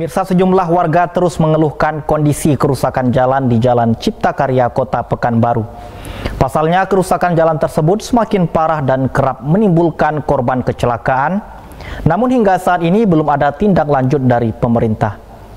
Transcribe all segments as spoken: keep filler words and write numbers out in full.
Pemirsa, sejumlah warga terus mengeluhkan kondisi kerusakan jalan di Jalan Cipta Karya, Kota Pekanbaru. Pasalnya, kerusakan jalan tersebut semakin parah dan kerap menimbulkan korban kecelakaan. Namun hingga saat ini belum ada tindak lanjut dari pemerintah.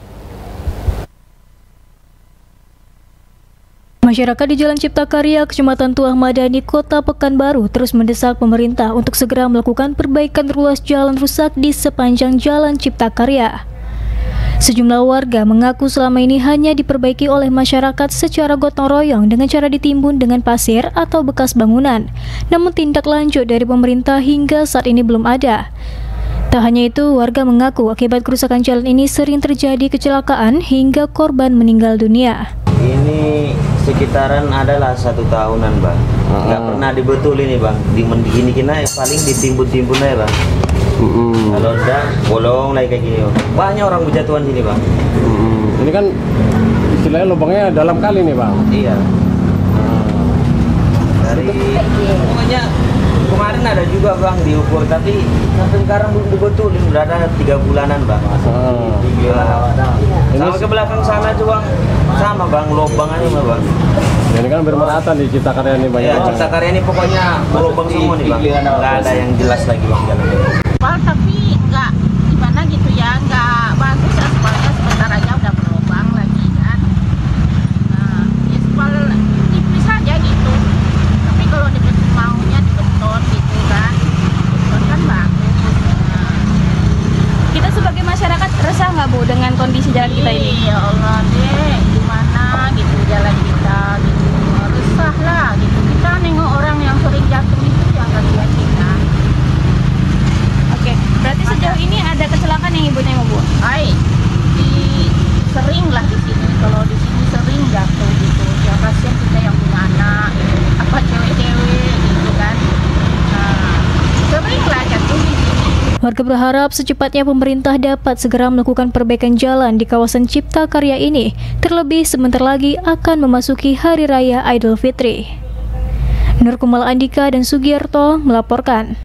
Masyarakat di Jalan Cipta Karya, Kecamatan Tuah Madani, Kota Pekanbaru terus mendesak pemerintah untuk segera melakukan perbaikan ruas jalan rusak di sepanjang Jalan Cipta Karya. Sejumlah warga mengaku selama ini hanya diperbaiki oleh masyarakat secara gotong royong dengan cara ditimbun dengan pasir atau bekas bangunan. Namun tindak lanjut dari pemerintah hingga saat ini belum ada. Tak hanya itu, warga mengaku akibat kerusakan jalan ini sering terjadi kecelakaan hingga korban meninggal dunia. Ini sekitaran adalah satu tahunan, Bang. Nggak uh-uh. pernah dibetul ini, Bang. Digini kena paling ditimbun-timbun aja, Bang. Uh-uh. Kalau enggak, bolong lagi kayak gini. Banyak orang berjatuhan sini, Bang. Uh-uh. Ini kan istilahnya lubangnya dalam kali nih, Bang. Iya. Dari pokoknya kemarin ada juga, Bang, diukur, tapi sampai sekarang belum dibetulin. Udah ada tiga bulanan, Bang. Uh. Sama ke belakang sana juga sama, Bang, lubang aja, Bang. Ini kan bermerata di Cipta Karya ini, Bang. Ya, Cipta Karya ini pokoknya lubang semua nih, Bang. Nggak ada yang jelas lagi, Bang, jalan. Aspal tapi nggak gimana gitu ya, nggak bagus aspalnya, sebentar aja udah berlubang lagi kan. Nah, aspal tipis aja gitu. Tapi kalau di maunya di beton gitu kan, beton kan bagus. Nah. Kita sebagai masyarakat resah nggak, Bu, dengan kondisi jalan kita ini? Ya Allah deh, gimana gitu jalan kita gitu, resah lah gitu. Kita nengok orang yang sering jatuh itu yang kasihan kita. Oke, berarti sejauh ini ada kecelakaan yang Ibu nengok, Bu? Hai, di sering lah di sini. Kalau di sini sering jatuh gitu. Ya kasihan kita yang punya anak, gitu. Apa cewek-cewek gitu kan. Nah, sering lah jatuh di sini. Warga berharap secepatnya pemerintah dapat segera melakukan perbaikan jalan di kawasan Cipta Karya ini, terlebih sebentar lagi akan memasuki Hari Raya Idul Fitri. Nur Kumal Andika dan Sugiarto melaporkan.